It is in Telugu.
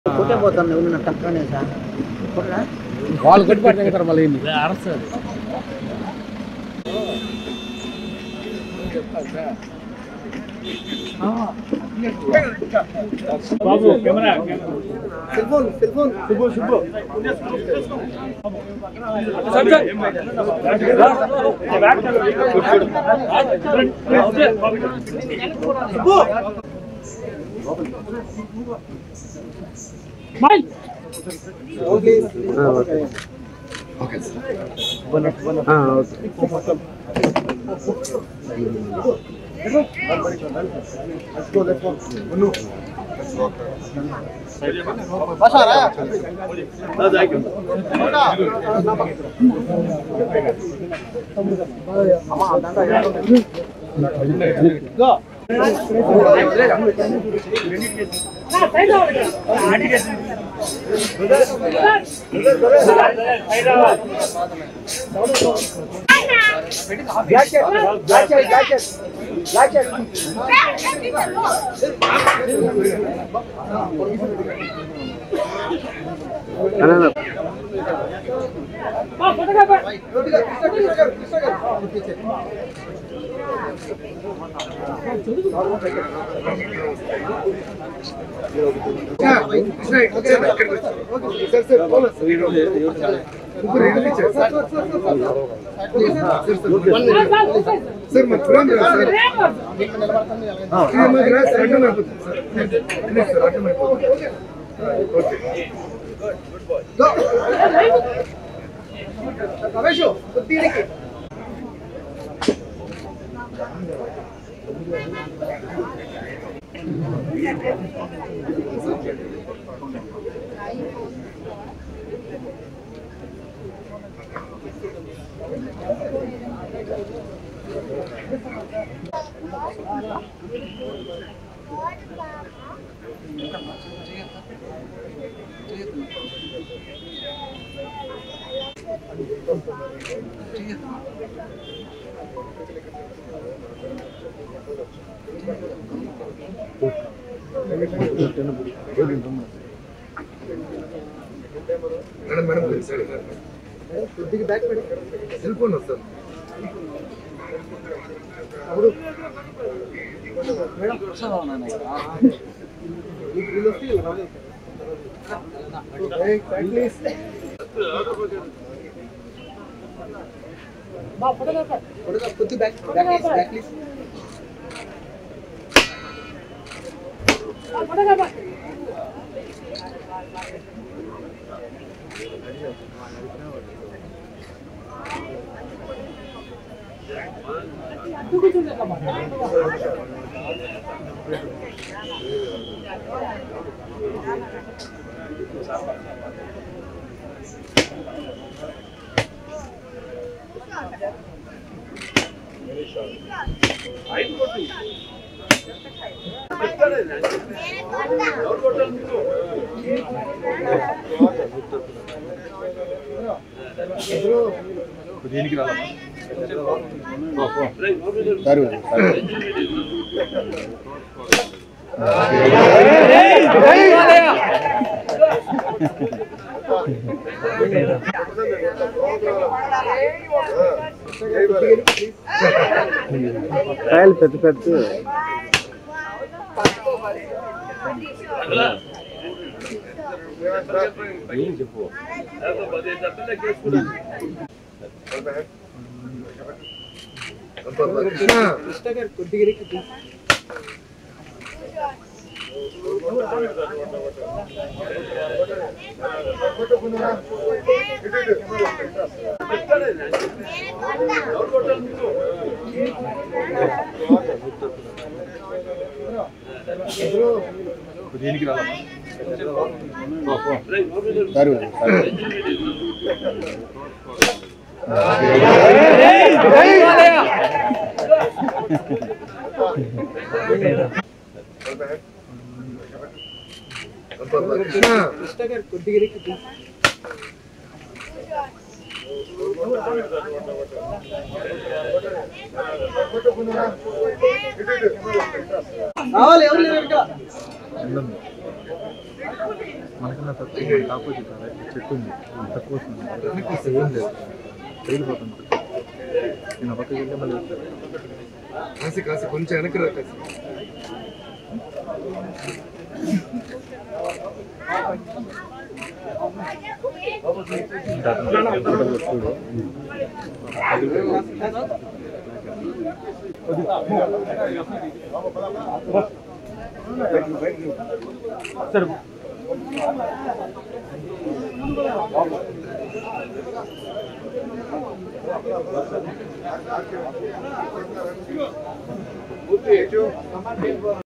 కొట్టే పోతాను ఎవరు టక్కనే సార్ వాళ్ళు కొట్టి పట్టిన మళ్ళీ అరస్తుంది బాబు కెమెరా సెల్ ఫోన్ శుభో స్మైల్ ఓకే ఓకే కొద్దిగా బ్యాక్ పెడి సెల్ ఫోన్ వస్తుంది అప్పుడు మేడం ప్లీజ్ కొద్ది బ్యాక్ ప్లీజ్ దేనికి రాలమ్మా కాయలు పెద్ద పెద్ద చెప్పు కృష్ణ గారు కొద్దిగా దేనికి రాలమ్మా కృష్ణ గారు కొద్దిగా రావాలి ఎవరు లేరు మనకన్నా తక్కువ ఆపోజిట్ చెట్టు ఉంది తక్కువ వస్తుంది ఏం లేదు పెరిగిపోతుంది నేను పక్కకి వెళ్తే మళ్ళీ కాసి కాసి కొంచెం వెనక్కి రా కాసి సరే